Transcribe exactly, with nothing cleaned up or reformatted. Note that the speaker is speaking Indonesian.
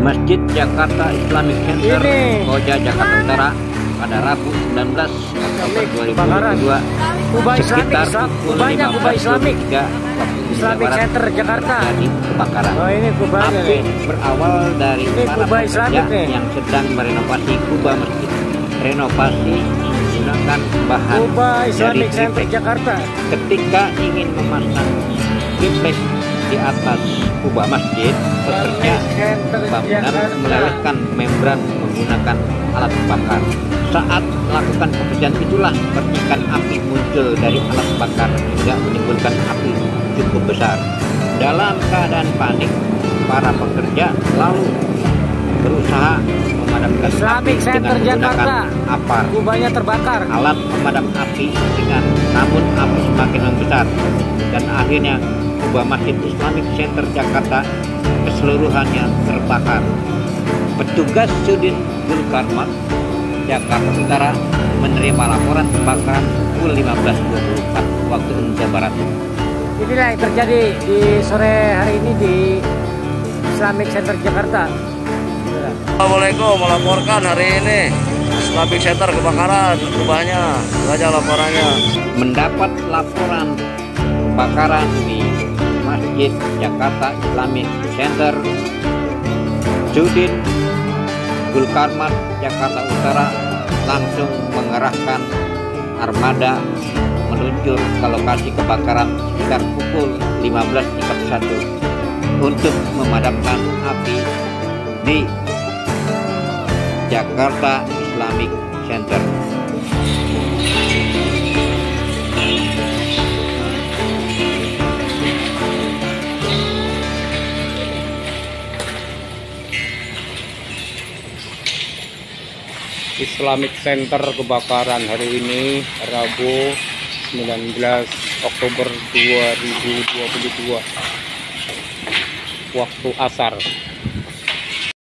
Masjid Jakarta Islamic Center, Ini. Koja, Jakarta Utara pada Rabu sembilan belas Oktober dua ribu dua puluh dua Kubah Islamik, sekitar Islam, pukul kubahnya lima Kubah belas Islamik, tiga waktu Indonesia Islamic Barat Center Jakarta. terjadi kebakaran. Oh ini kubahnya Api nih. berawal dari Ini para kubah pekerja Islamik nih. yang sedang merenovasi kubah masjid. Renovasi menggunakan bahan Kubah dari Islamic Center triplek. Jakarta. Ketika ingin memasang triplek di atas kubah masjid, pekerja Center bangunan Jakarta. melelehkan membran menggunakan alat bakar. Saat melakukan pekerjaan itulah percikan api muncul dari alat bakar hingga menimbulkan api cukup besar. Dalam keadaan panik, para pekerja lalu berusaha memadamkan Islamic api Center dengan menggunakan Jakarta. apar, Kubahnya terbakar. alat pemadam api ringan. Namun api semakin membesar dan akhirnya kubah Masjid Islamic Center Jakarta keseluruhannya terbakar. Petugas Sudin Gulkarmat Jakarta Utara menerima laporan kebakaran pukul lima belas dua puluh empat waktu Indonesia Barat. Inilah yang terjadi di sore hari ini di Islamic Center Jakarta. Assalamualaikum, melaporkan hari ini Islamic Center kebakaran kubahnya. Saja laporannya. Mendapat laporan kebakaran di Masjid Jakarta Islamic Center, Sudin Gulkarmat Jakarta Utara langsung mengerahkan armada meluncur ke lokasi kebakaran sekitar pukul lima belas tiga puluh satu untuk memadamkan api di Jakarta Islamic Center. Islamic Center kebakaran hari ini Rabu sembilan belas Oktober dua ribu dua puluh dua waktu asar.